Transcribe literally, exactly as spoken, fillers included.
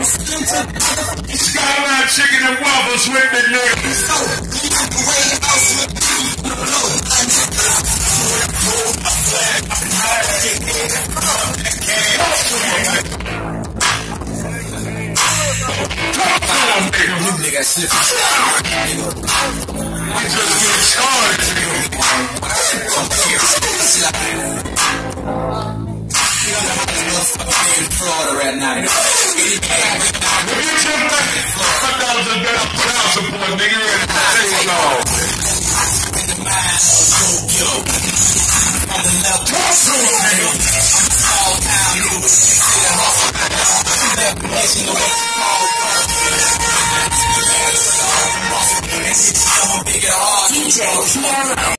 Skyline chicken and waffles with the niggas. Nigga, slip. We just getting started, Florida right now. Get your five thousand dollars child support, nigga. You're in the same law. D J Piero.